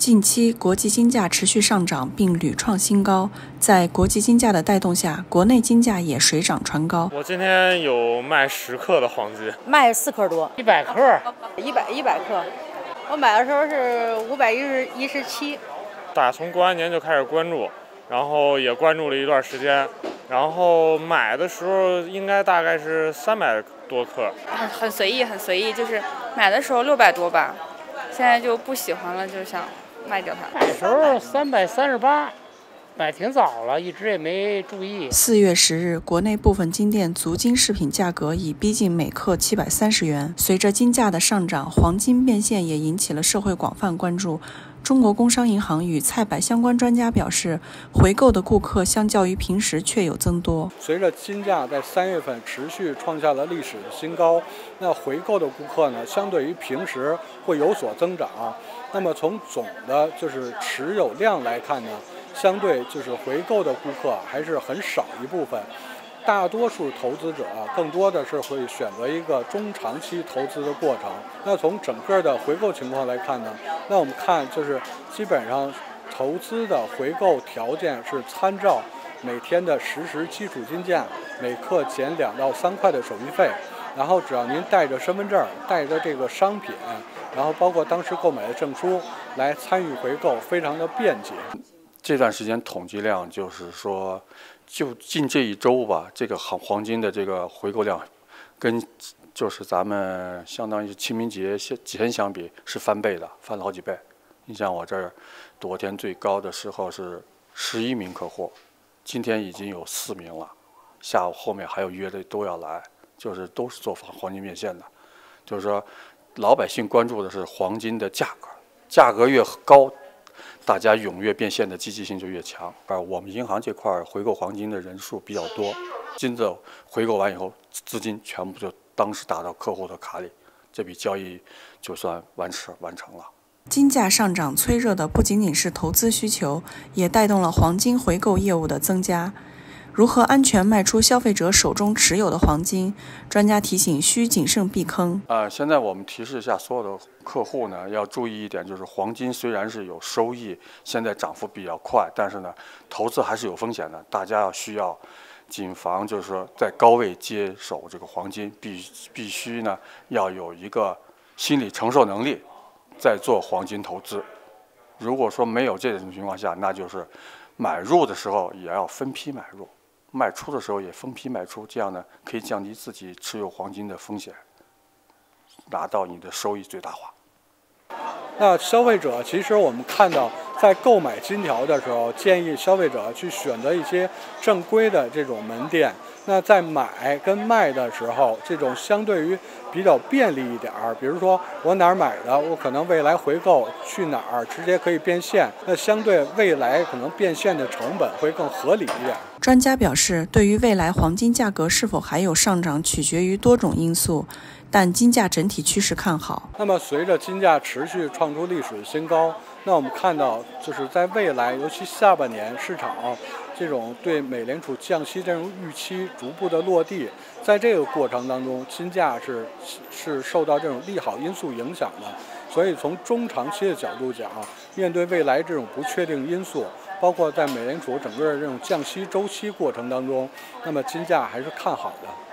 近期国际金价持续上涨并屡创新高，在国际金价的带动下，国内金价也水涨船高。 我今天有卖10克的黄金， 卖4克多 ，100克 ，100克。我买的时候是517。 打从过完年就开始关注，然后也关注了一段时间，然后买的时候应该大概是300多克， 很随意，就是买的时候600多吧，现在就不喜欢了，就想卖掉它。 买的时候338，买挺早了，一直也没注意。 4月10日，国内部分金店足金饰品价格已逼近每克730元。随着金价的上涨，黄金变现也引起了社会广泛关注。中国工商银行与菜百相关专家表示，回购的顾客相较于平时确有增多。 随着金价在3月份持续创下了历史的新高，那回购的顾客呢，相对于平时会有所增长。那么从总的就是持有量来看呢，相对就是回购的顾客还是很少一部分。大多数投资者更多的是会选择一个中长期投资的过程。那从整个的回购情况来看呢，那我们看就是基本上投资的回购条件是参照每天的实时基础金价，每克减2到3块的手续费，然后只要您带着身份证，带着这个商品，然后包括当时购买的证书来参与回购，非常的便捷。 这段时间统计量就是说，就近这一周吧，这个黄金的这个回购量，跟就是咱们相当于清明节前相比是翻倍的，翻了好几倍。你像我这儿，昨天最高的时候是11名客户，今天已经有4名了，下午后面还有约的都要来，就是都是做黄金变现的。就是说，老百姓关注的是黄金的价格，价格越高，大家踊跃变现的积极性就越强，而我们银行这块回购黄金的人数比较多，金子回购完以后，资金全部就当时打到客户的卡里，这笔交易就算完成了。 金价上涨催热的不仅仅是投资需求，也带动了黄金回购业务的增加。如何安全卖出消费者手中持有的黄金？专家提醒需谨慎避坑。 现在我们提示一下所有的客户呢，要注意一点，就是黄金虽然是有收益，现在涨幅比较快，但是呢，投资还是有风险的。大家需要谨防，就是说在高位接手这个黄金，必须呢要有一个心理承受能力，再做黄金投资。如果说没有这种情况下，那就是买入的时候也要分批买入。卖出的时候也分批卖出，这样呢可以降低自己持有黄金的风险，达到你的收益最大化。 那消费者其实我们看到，在购买金条的时候，建议消费者去选择一些正规的这种门店。那在买跟卖的时候，这种相对于比较便利一点儿，比如说我哪儿买的，我可能未来回购去哪儿直接可以变现，那相对未来可能变现的成本会更合理一点。 专家表示，对于未来黄金价格是否还有上涨，取决于多种因素，但金价整体趋势看好。 那么随着金价持续创出历史新高，那我们看到就是在未来，尤其下半年市场这种对美联储降息这种预期逐步的落地，在这个过程当中，金价是受到这种利好因素影响的。所以从中长期的角度讲，面对未来这种不确定因素，包括在美联储整个这种降息周期过程当中，那么金价还是看好的。